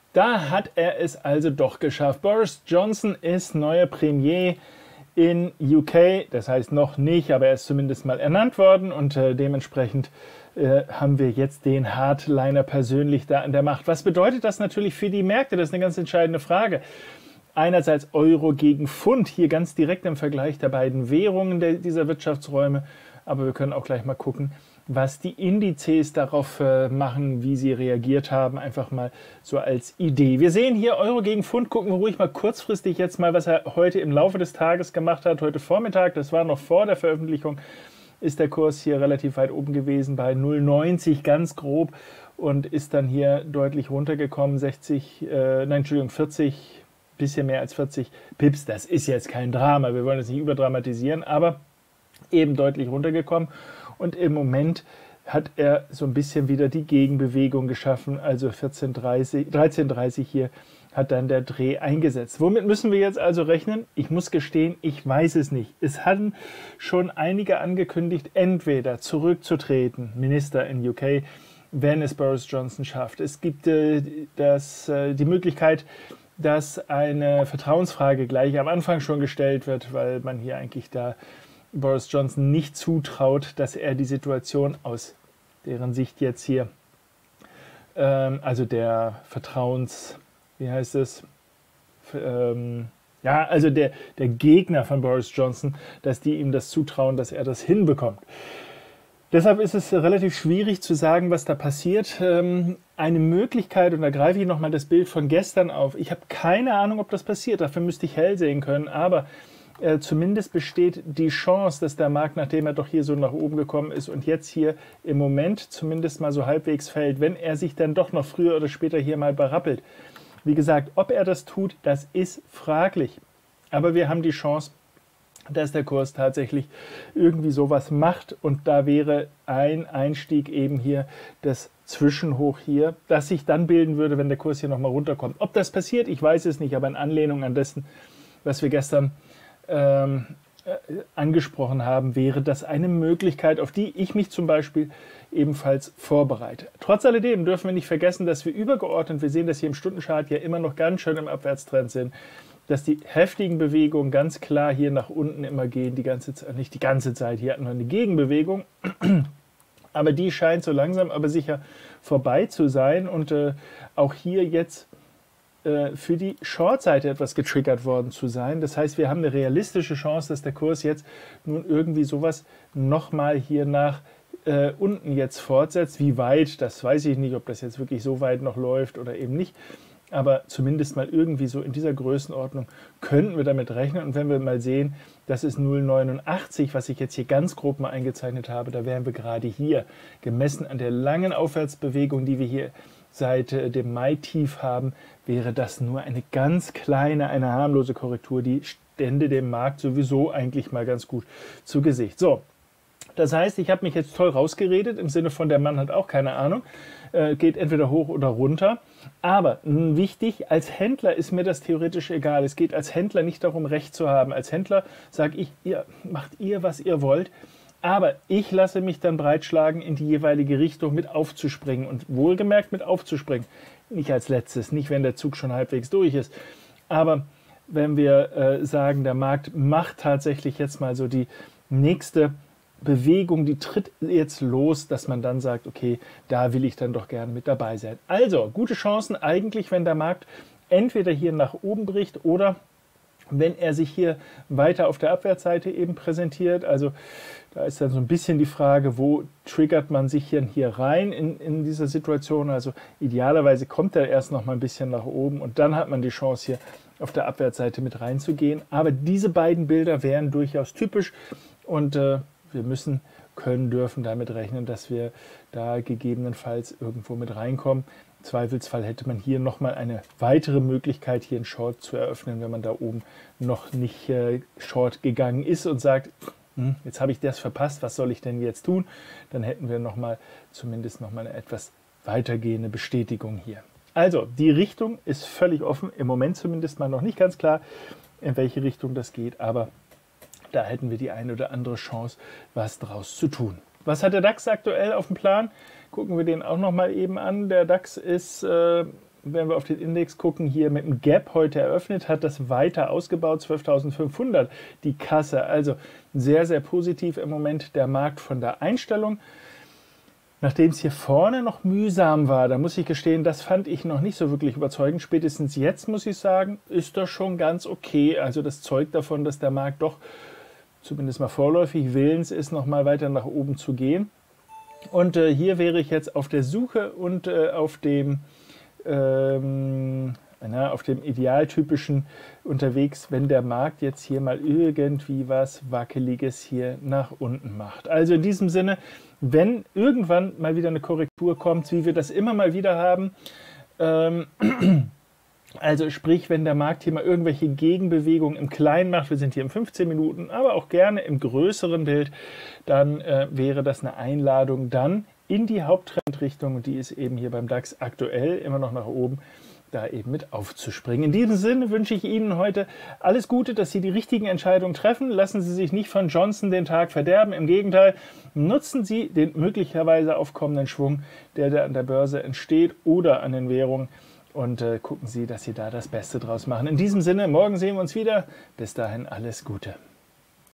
Da hat er es also doch geschafft. Boris Johnson ist neuer Premier in UK, das heißt noch nicht, aber er ist zumindest mal ernannt worden und dementsprechend haben wir jetzt den Hardliner persönlich da an der Macht. Was bedeutet das natürlich für die Märkte? Das ist eine ganz entscheidende Frage. Einerseits Euro gegen Pfund, hier ganz direkt im Vergleich der beiden Währungen dieser Wirtschaftsräume, aber wir können auch gleich mal gucken, was die Indizes darauf machen, wie sie reagiert haben, einfach mal so als Idee. Wir sehen hier Euro gegen Pfund, gucken wir ruhig mal kurzfristig jetzt mal, was er heute im Laufe des Tages gemacht hat. Heute Vormittag, das war noch vor der Veröffentlichung, ist der Kurs hier relativ weit oben gewesen bei 0,90 ganz grob und ist dann hier deutlich runtergekommen, 40, bisschen mehr als 40 Pips. Das ist jetzt kein Drama, wir wollen es nicht überdramatisieren, aber eben deutlich runtergekommen. Und im Moment hat er so ein bisschen wieder die Gegenbewegung geschaffen, also 13,30 hier hat dann der Dreh eingesetzt. Womit müssen wir jetzt also rechnen? Ich muss gestehen, ich weiß es nicht. Es hatten schon einige angekündigt, entweder zurückzutreten, Minister in UK, wenn es Boris Johnson schafft. Es gibt die Möglichkeit, dass eine Vertrauensfrage gleich am Anfang schon gestellt wird, weil man hier eigentlich da Boris Johnson nicht zutraut, dass er die Situation aus deren Sicht jetzt hier, also der also der Gegner von Boris Johnson, dass die ihm das zutrauen, dass er das hinbekommt. Deshalb ist es relativ schwierig zu sagen, was da passiert. Eine Möglichkeit, und da greife ich nochmal das Bild von gestern auf, ich habe keine Ahnung, ob das passiert, dafür müsste ich hell sehen können, aber zumindest besteht die Chance, dass der Markt, nachdem er doch hier so nach oben gekommen ist und jetzt hier im Moment zumindest mal so halbwegs fällt, wenn er sich dann doch noch früher oder später hier mal berappelt. Wie gesagt, ob er das tut, das ist fraglich. Aber wir haben die Chance, dass der Kurs tatsächlich irgendwie sowas macht und da wäre ein Einstieg eben hier das Zwischenhoch hier, das sich dann bilden würde, wenn der Kurs hier nochmal runterkommt. Ob das passiert, ich weiß es nicht, aber in Anlehnung an dessen, was wir gestern angesprochen haben, wäre das eine Möglichkeit, auf die ich mich zum Beispiel ebenfalls vorbereite. Trotz alledem dürfen wir nicht vergessen, dass wir übergeordnet, wir sehen das hier im Stundenchart ja immer noch ganz schön im Abwärtstrend sind, dass die heftigen Bewegungen ganz klar hier nach unten immer gehen, nicht die ganze Zeit, hier hatten wir eine Gegenbewegung, aber die scheint so langsam aber sicher vorbei zu sein und auch hier jetzt für die Short-Seite etwas getriggert worden zu sein. Das heißt, wir haben eine realistische Chance, dass der Kurs jetzt nun irgendwie sowas nochmal hier nach unten jetzt fortsetzt. Wie weit, das weiß ich nicht, ob das jetzt wirklich so weit noch läuft oder eben nicht. Aber zumindest mal irgendwie so in dieser Größenordnung könnten wir damit rechnen. Und wenn wir mal sehen, das ist 0,89, was ich jetzt hier ganz grob mal eingezeichnet habe, da wären wir gerade hier, gemessen an der langen Aufwärtsbewegung, die wir hier seit dem Mai-Tief haben, wäre das nur eine ganz kleine, eine harmlose Korrektur, die stände dem Markt sowieso eigentlich mal ganz gut zu Gesicht. So, das heißt, ich habe mich jetzt toll rausgeredet, im Sinne von, der Mann hat auch keine Ahnung, geht entweder hoch oder runter. Aber wichtig, als Händler ist mir das theoretisch egal. Es geht als Händler nicht darum, Recht zu haben. Als Händler sage ich, macht ihr, was ihr wollt. Aber ich lasse mich dann breitschlagen, in die jeweilige Richtung mit aufzuspringen. Und wohlgemerkt mit aufzuspringen. Nicht als letztes, nicht wenn der Zug schon halbwegs durch ist. Aber wenn wir sagen, der Markt macht tatsächlich jetzt mal so die nächste Bewegung, die tritt jetzt los, dass man dann sagt, okay, da will ich dann doch gerne mit dabei sein. Also, gute Chancen eigentlich, wenn der Markt entweder hier nach oben bricht oder wenn er sich hier weiter auf der Abwärtsseite eben präsentiert. Also da ist dann so ein bisschen die Frage, wo triggert man sich hier rein in dieser Situation. Also idealerweise kommt er erst noch mal ein bisschen nach oben und dann hat man die Chance hier auf der Abwärtsseite mit reinzugehen. Aber diese beiden Bilder wären durchaus typisch und wir dürfen damit rechnen, dass wir da gegebenenfalls irgendwo mit reinkommen. Im Zweifelsfall hätte man hier nochmal eine weitere Möglichkeit, hier einen Short zu eröffnen, wenn man da oben noch nicht Short gegangen ist und sagt, jetzt habe ich das verpasst, was soll ich denn jetzt tun? Dann hätten wir zumindest nochmal eine etwas weitergehende Bestätigung hier. Also, die Richtung ist völlig offen, im Moment zumindest mal noch nicht ganz klar, in welche Richtung das geht, aber da hätten wir die eine oder andere Chance, was draus zu tun. Was hat der DAX aktuell auf dem Plan? Gucken wir den auch noch mal eben an. Der DAX ist wenn wir auf den Index gucken, hier mit dem Gap heute eröffnet, hat das weiter ausgebaut, 12.500 die Kasse. Also sehr, sehr positiv im Moment der Markt von der Einstellung. Nachdem es hier vorne noch mühsam war, da muss ich gestehen, das fand ich noch nicht so wirklich überzeugend. Spätestens jetzt, muss ich sagen, ist das schon ganz okay. Also das zeugt davon, dass der Markt doch zumindest mal vorläufig willens ist, noch mal weiter nach oben zu gehen. Und hier wäre ich jetzt auf der Suche und auf dem idealtypischen unterwegs, wenn der Markt jetzt hier mal irgendwie was Wackeliges hier nach unten macht. Also in diesem Sinne, wenn irgendwann mal wieder eine Korrektur kommt, wie wir das immer mal wieder haben, also sprich, wenn der Markt hier mal irgendwelche Gegenbewegungen im Kleinen macht, wir sind hier im 15 Minuten, aber auch gerne im größeren Bild, dann wäre das eine Einladung dann in die Haupttrendrichtung, und die ist eben hier beim DAX aktuell immer noch nach oben, da eben mit aufzuspringen. In diesem Sinne wünsche ich Ihnen heute alles Gute, dass Sie die richtigen Entscheidungen treffen. Lassen Sie sich nicht von Johnson den Tag verderben. Im Gegenteil, nutzen Sie den möglicherweise aufkommenden Schwung, der an der Börse entsteht oder an den Währungen, und gucken Sie, dass Sie da das Beste draus machen. In diesem Sinne, morgen sehen wir uns wieder. Bis dahin alles Gute.